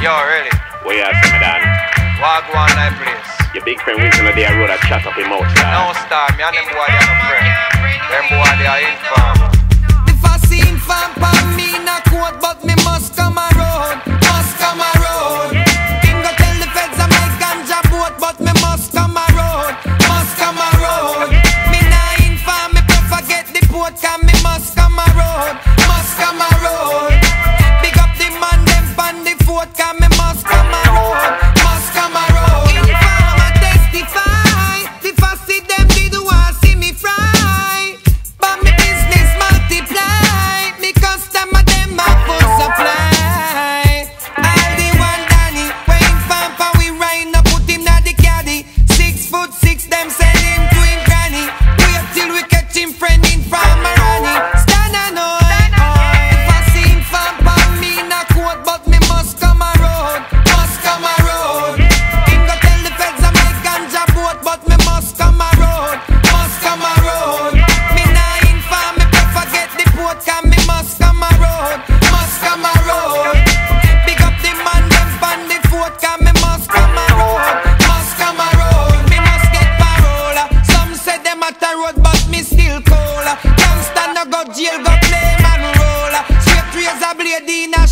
Yo, really? Where you at, me Dan? Wagwan that place. Your big friend Wilson of the road a chat up him out, star. No star, me and them boy they are my friend. Them boy they are inform. If I see inform for me, not quote, but me must come a road. Must come a road. Him go tell the feds I make ganja boat, but me must come a road. Must come a road. Me not inform, me prefer get the port, cause me must come a road. Must come a road. Big up the man, them pan the fort, cause me must come a road. Must come a road. Inform I testify. If I see them, they do want see me fry. But me business multiply. Me customer them a full supply. All the one Danny, when inform for we ride, no put him na the caddy. 6'6", them sell him to him granny. Wait till we catch him friend in from Marani. Stand and if I see him farm for me, not quote, but me must come a road. Must come a road. Him go tell the feds I make ganja boat, but me must come a road. Must come a road. Me not inform, me prefer get the port, cause me must come a road. Must come a road. Big up the man, them pan the fort, cause me must come a road. Must come a road. Me must get parole. Some say them at a road, but me still cold. Can't stand no go jail, go play man roll. Straight razor blade in a